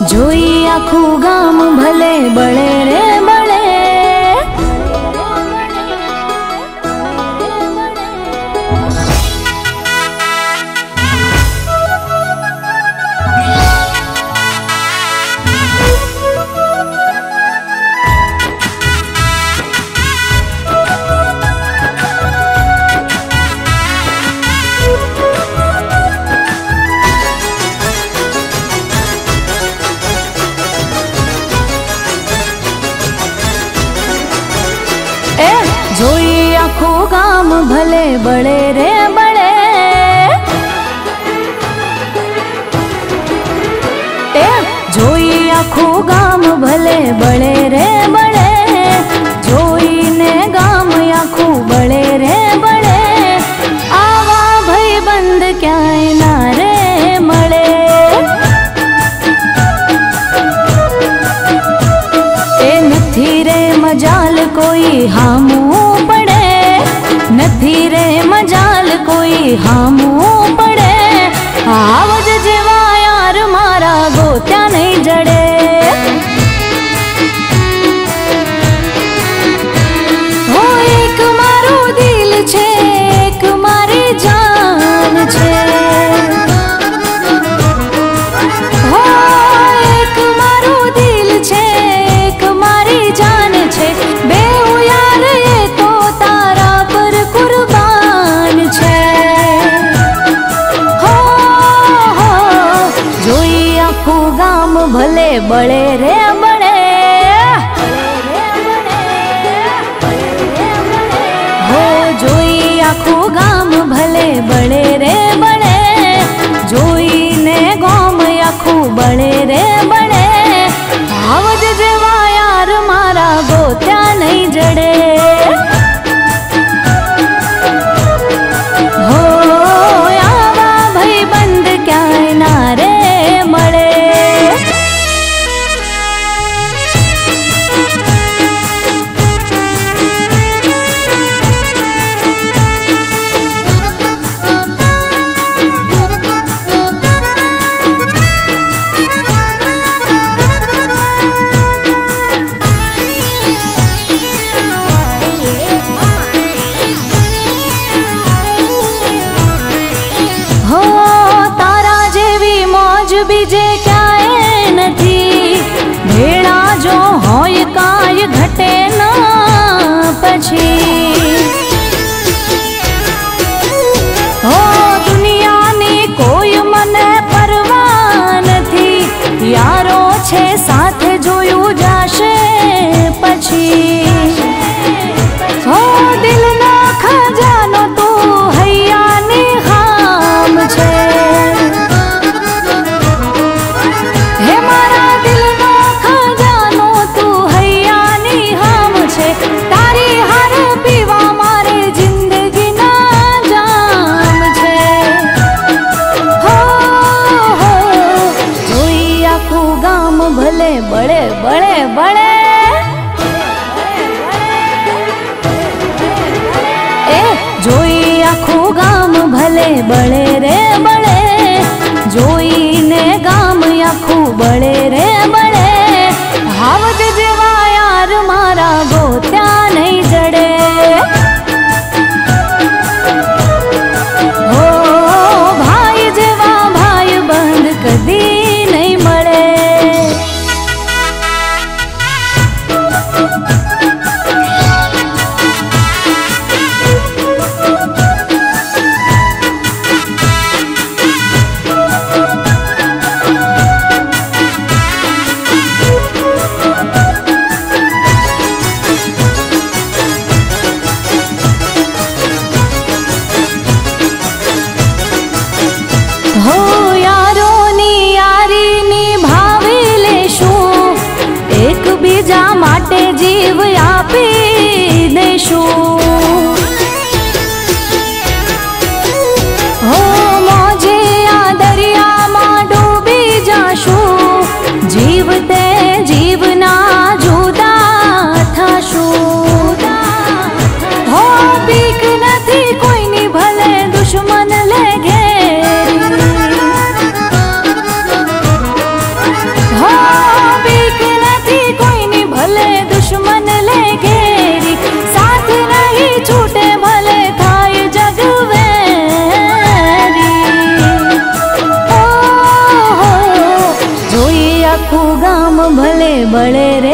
જોઈ આખું ગામ ભલે બળે રે બળે, જોઈ આખું ગામ ભલે બળે રે બળે, જોઈ આખું ગામ ભલે બળે રે બળે, જોઈને ગામ આખું બળે રે બળે, આવા ભાઈબંધ ક્યાંય ના રે મળે। એ નથી રે મજાલ કોઈ હામું પડે, નથી રે મજાલ કોઈ હામું પડે, આવજ જેવા યાર મારા ગોત્યા નહીં જડે। હો એક મારું દિલ છે, એક મારી જાન છે, હો એક મારું દિલ છે, એક મારી જાન છે, બેઉ યાર એ તો તારા પર કુરબાન છે। હો જોઈ આખું ગામ ભલે બળે રે બળે, હો જોઈ આખું ગામ ભલે બળે રે બળે, જોઈને ગામ આખું બળે રે બળે, આવજ જેવા યાર મારા ગોત્યા નહીં જડે। હો આવા ભાઈબંધ ક્યાંય ના રે મળે। હો તારા જેવી મોજ બીજે ક્યાંય નથી, ભેળા જો હોય કાંઈ ઘટે ના પછી। હો દુનિયાની કોઈ મને પરવા નથી, યારો છે સાથે જોયું જાશે પછી। હો દિલનો ખજાનો તું હૈયાની હામ છે, હે મારા દિલનો ખજાનો તું હૈયાની હામ છે, તારી હાર પીવા મારે જિંદગીના જામ છે। હો જોઈ આખું ગામ ભલે બળે બળે બળે, જોઈ આખું ગામ ભલે બળે રે બળે, જોઈને ગામ આખું બળે રે બળે, આવજ જેવા યાર મારા ગોત્યા નહીં જડે। હો ભાઈ જેવા ભાઈબંધ કદી નહીં મળે। भले बड़े रे।